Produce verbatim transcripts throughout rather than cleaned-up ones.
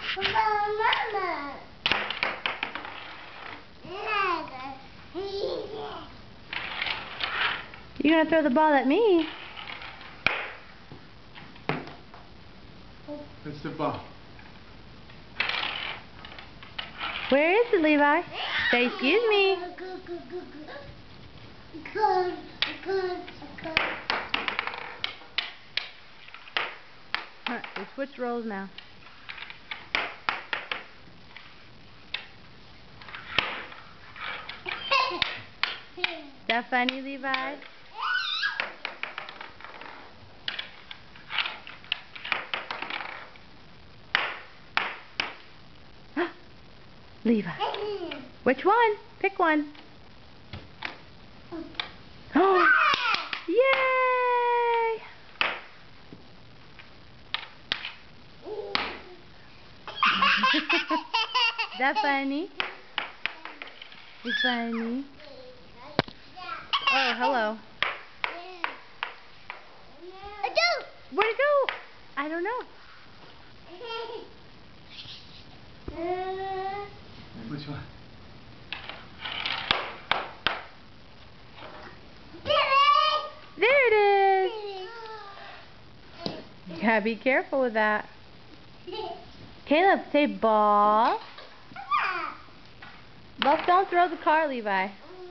Mama. You're gonna throw the ball at me. That's the ball. Where is it, Levi? Say, excuse me. Huh, we switch roles now. Is that funny, Levi? Levi. Which one? Pick one. Oh! Yay! Is that funny? It's funny. Oh, hello. Where'd it go? I don't know. Which one? There it is. You gotta be careful with that. Caleb, say ball. Look, don't throw the car, Levi.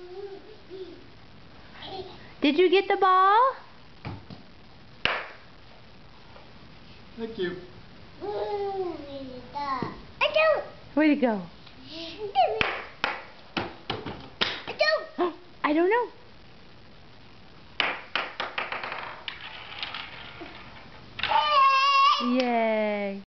Did you get the ball? Thank you. Where'd it go? I don't know. Yay.